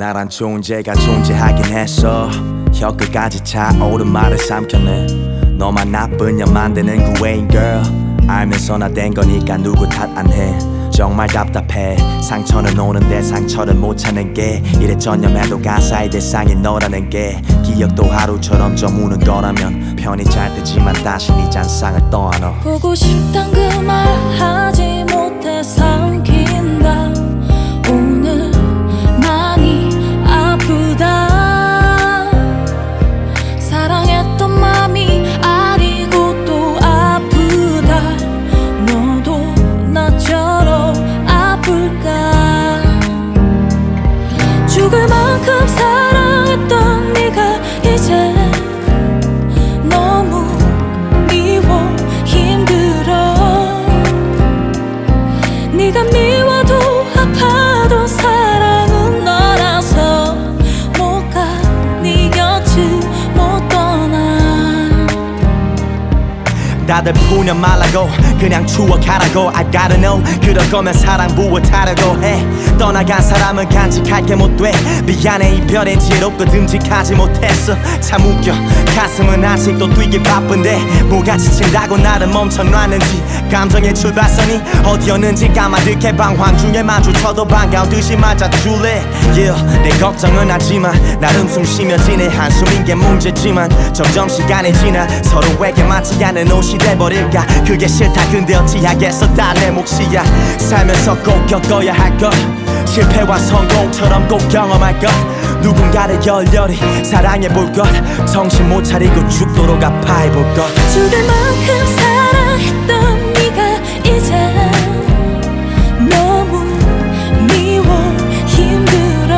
나란 존재가 존재하긴 했어. 혀끝까지 차오른 말을 삼켰네. 너만 나쁜 년 만드는 그 외인 girl. 알면서 나 된 거니까 누구 탓 안 해. 정말 답답해. 상처는 오는데 상처를 못 찾는 게 이래 전념해도 가사의 대상이 너라는 게 기억도 하루처럼 저무는 거라면 편히 잘 테지만 다시 네 잔상을 떠안어. 보고 싶단 그 말 하지 못해 삼킨다. 오늘 많이 아프다. 사랑했던 맘이 아니고 또 아프다. 너도 나처럼 아플까. 죽을 만큼 사랑했던 네가 이제 너무 미워 힘들어. 네가 미워도 아파도 사랑은 너라서 못 가. 네 곁을 못 떠나. 다들 푸념 말라고 그냥 추억하라고 I gotta know. 그럴 거면 사랑 부어타려고 해. 떠나간 사람은 간직할게 못돼. 미안해 이별엔 지혜롭고 듬직하지 못했어. 참 웃겨 가슴은 아직도 뛰기 바쁜데 뭐가 지친다고 나를 멈춰놨는지. 감정의 출발선이 어디였는지 까마득해 방황 중에 마주쳐도 반가운 듯이 맞아줄래. yeah, 내 걱정은 하지만 나름 숨 쉬며 지내. 한숨인 게 문제지만 점점 시간이 지나 서로에게 맞지 않는 옷이 돼버릴까. 그게 싫다 근데 어찌하겠어 다 내 몫이야. 살면서 꼭 겪어야 할 것. 실패와 성공처럼 꼭 경험할 것. 누군가를 열렬히 사랑해볼 것. 정신 못 차리고 죽도록 아파해볼 것. 죽을 만큼 사랑했던 네가 이제 너무 미워 힘들어.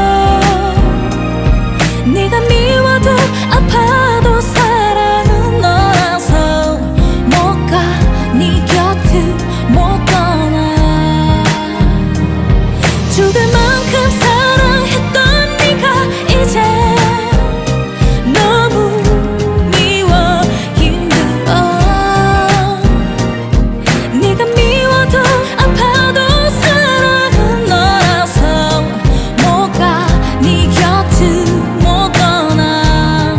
네가 미워도 아파도 사랑은 너라서 못 가. 네 곁을 못 떠나. 죽을 만큼 사랑했던 네가 이제 너무 미워 힘들어. 네가 미워도 아파도 사랑은 너라서 못 가. 네 곁을 못 떠나.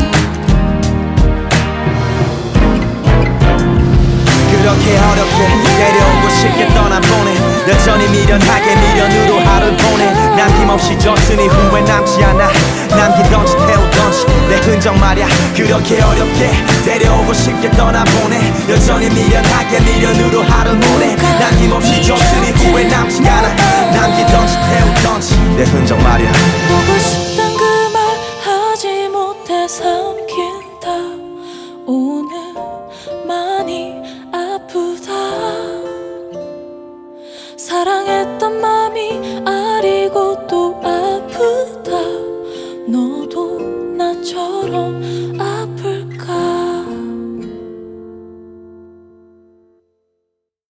그렇게 어렵게 데려오고 싶게 떠나보내. 여전히 미련하게 미련으로 하루 보내. 남김없이 줬으니 후회 남지 않아. 남기던지 태우던지 내 흔적 말야. 그렇게 어렵게 데려오고 싶게 떠나보내. 여전히 미련하게 미련으로 하루 보내. 남김없이 줬으니 후회 남지 않아. 남기던지 태우던지 내 흔적 말야. 보고 싶